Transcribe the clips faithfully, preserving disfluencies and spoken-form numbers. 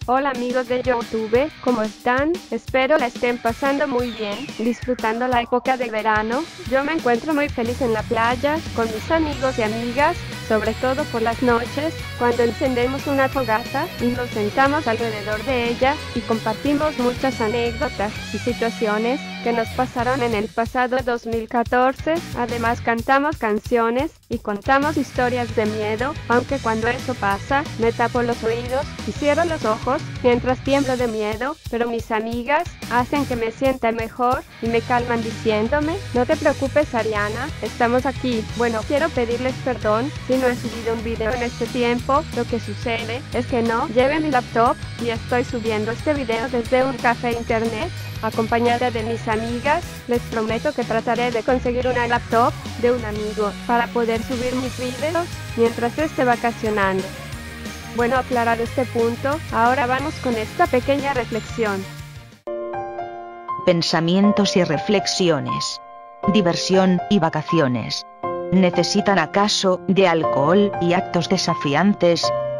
Hola amigos de YouTube, ¿cómo están? Espero la estén pasando muy bien, disfrutando la época de verano. Yo me encuentro muy feliz en la playa, con mis amigos y amigas, sobre todo por las noches, cuando encendemos una fogata y nos sentamos alrededor de ella y compartimos muchas anécdotas y situaciones que nos pasaron en el pasado dos mil catorce. Además cantamos canciones y contamos historias de miedo, aunque cuando eso pasa, me tapo los oídos y cierro los ojos mientras tiemblo de miedo, pero mis amigas hacen que me sienta mejor y me calman diciéndome: no te preocupes Ariana, estamos aquí. Bueno, quiero pedirles perdón si no he subido un video en este tiempo. Lo que sucede es que no llevé mi laptop y estoy subiendo este video desde un café internet acompañada de mis amigas. Les prometo que trataré de conseguir una laptop de un amigo para poder subir mis videos mientras esté vacacionando. Bueno, aclarado este punto, ahora vamos con esta pequeña reflexión. Pensamientos y reflexiones. Diversión y vacaciones. ¿Necesitan acaso de alcohol y actos desafiantes?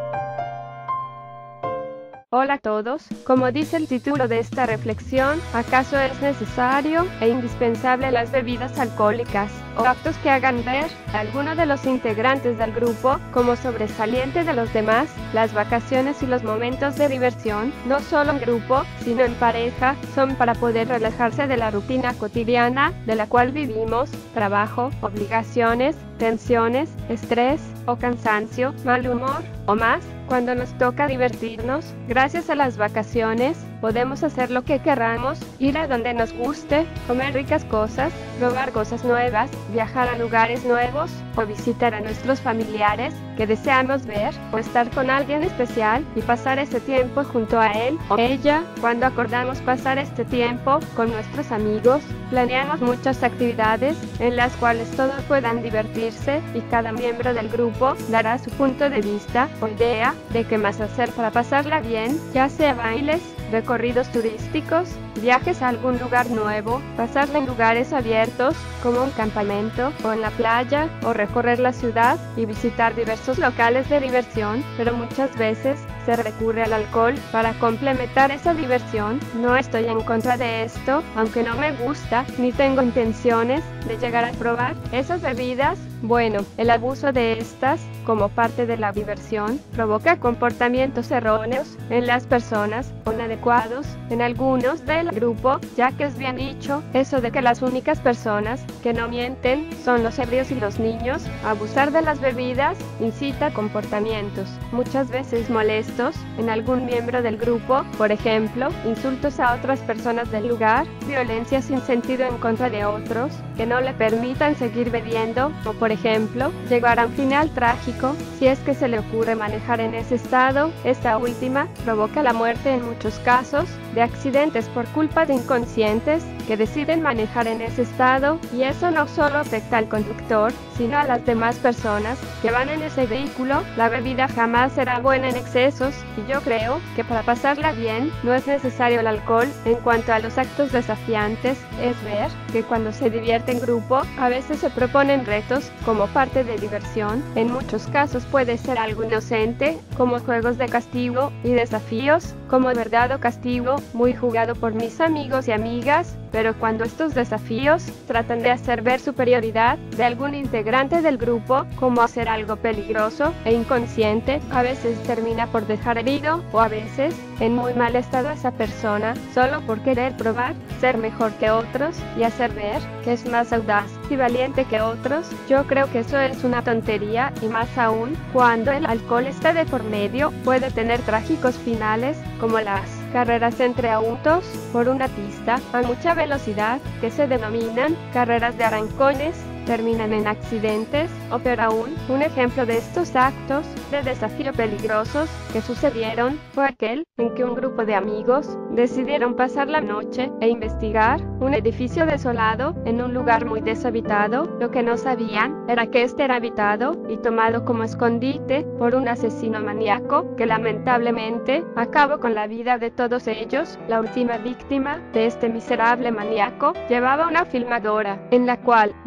Hola a todos, como dice el título de esta reflexión, ¿acaso es necesario e indispensable las bebidas alcohólicas o actos que hagan ver a alguno de los integrantes del grupo como sobresaliente de los demás? Las vacaciones y los momentos de diversión, no solo en grupo, sino en pareja, son para poder relajarse de la rutina cotidiana de la cual vivimos: trabajo, obligaciones, tensiones, estrés o cansancio, mal humor o más. Cuando nos toca divertirnos, gracias a las vacaciones, podemos hacer lo que queramos, ir a donde nos guste, comer ricas cosas, probar cosas nuevas, viajar a lugares nuevos o visitar a nuestros familiares que deseamos ver, o estar con alguien especial y pasar ese tiempo junto a él o ella. Cuando acordamos pasar este tiempo con nuestros amigos, planeamos muchas actividades en las cuales todos puedan divertirse y cada miembro del grupo dará su punto de vista o idea de qué más hacer para pasarla bien, ya sea bailes, recorridos turísticos, viajes a algún lugar nuevo, pasarla en lugares abiertos como un campamento o en la playa, o recorrer la ciudad y visitar diversos locales de diversión. Pero muchas veces se recurre al alcohol para complementar esa diversión. No estoy en contra de esto, aunque no me gusta ni tengo intenciones de llegar a probar esas bebidas. Bueno, el abuso de estas como parte de la diversión provoca comportamientos erróneos en las personas, o inadecuados en algunos del grupo, ya que es bien dicho eso de que las únicas personas que no mienten son los ebrios y los niños. Abusar de las bebidas incita a comportamientos muchas veces molestos en algún miembro del grupo, por ejemplo, insultos a otras personas del lugar, violencia sin sentido en contra de otros que no le permitan seguir bebiendo, o por ejemplo, llegar a un final trágico si es que se le ocurre manejar en ese estado. Esta última provoca la muerte en muchos casos de accidentes por culpa de inconscientes que deciden manejar en ese estado, y eso no solo afecta al conductor, sino a las demás personas que van en ese vehículo. La bebida jamás será buena en excesos, y yo creo que para pasarla bien no es necesario el alcohol. En cuanto a los actos desafiantes, es ver que cuando se divierte en grupo, a veces se proponen retos como parte de diversión. En muchos casos puede ser algo inocente, como juegos de castigo y desafíos, como verdad o castigo, muy jugado por mis amigos y amigas. Pero cuando estos desafíos tratan de hacer ver superioridad de algún integrante del grupo, como hacer algo peligroso e inconsciente, a veces termina por dejar herido o a veces en muy mal estado a esa persona, solo por querer probar ser mejor que otros y hacer ver que es más audaz y valiente que otros. Yo creo que eso es una tontería, y más aún cuando el alcohol está de por medio, puede tener trágicos finales, como las carreras entre autos por una pista a mucha velocidad, que se denominan carreras de arrancones, terminan en accidentes, o peor aún, un ejemplo de estos actos de desafío peligrosos que sucedieron fue aquel en que un grupo de amigos decidieron pasar la noche e investigar un edificio desolado en un lugar muy deshabitado. Lo que no sabían era que este era habitado y tomado como escondite por un asesino maníaco que lamentablemente acabó con la vida de todos ellos. La última víctima de este miserable maníaco llevaba una filmadora en la cual documentó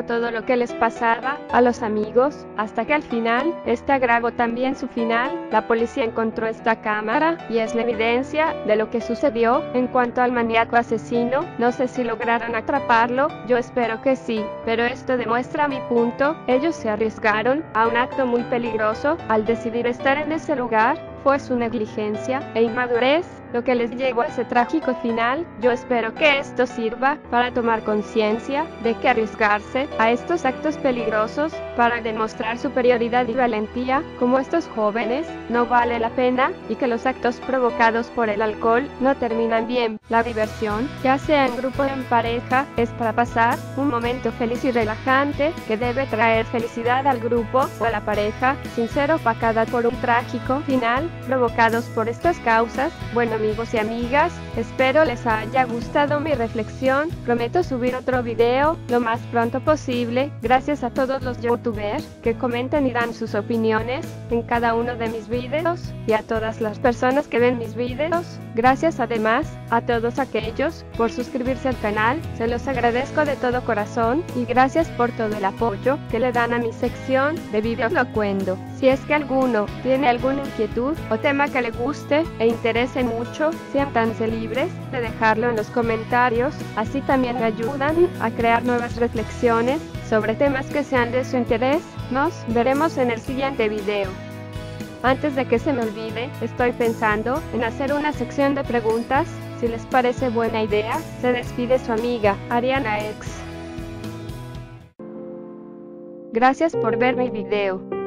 contando todo lo que les pasaba a los amigos, hasta que al final, este agravó también su final. La policía encontró esta cámara, y es la evidencia de lo que sucedió. En cuanto al maníaco asesino, no sé si lograron atraparlo, yo espero que sí, pero esto demuestra mi punto. Ellos se arriesgaron a un acto muy peligroso al decidir estar en ese lugar. Fue su negligencia e inmadurez lo que les llevó a ese trágico final. Yo espero que esto sirva para tomar conciencia de que arriesgarse a estos actos peligrosos para demostrar superioridad y valentía, como estos jóvenes, no vale la pena, y que los actos provocados por el alcohol no terminan bien. La diversión, ya sea en grupo o en pareja, es para pasar un momento feliz y relajante que debe traer felicidad al grupo o a la pareja, sin ser opacada por un trágico final provocados por estas causas. Bueno, amigos y amigas, espero les haya gustado mi reflexión. Prometo subir otro video lo más pronto posible. Gracias a todos los youtubers que comentan y dan sus opiniones en cada uno de mis videos, y a todas las personas que ven mis videos. Gracias además a todos aquellos por suscribirse al canal, se los agradezco de todo corazón, y gracias por todo el apoyo que le dan a mi sección de videos Locuendo. Si es que alguno tiene alguna inquietud o tema que le guste e interese mucho, siéntanse libres de dejarlo en los comentarios, así también me ayudan a crear nuevas reflexiones sobre temas que sean de su interés. Nos veremos en el siguiente video. Antes de que se me olvide, estoy pensando en hacer una sección de preguntas. Si les parece buena idea, se despide su amiga, Ariana X. Gracias por ver mi video.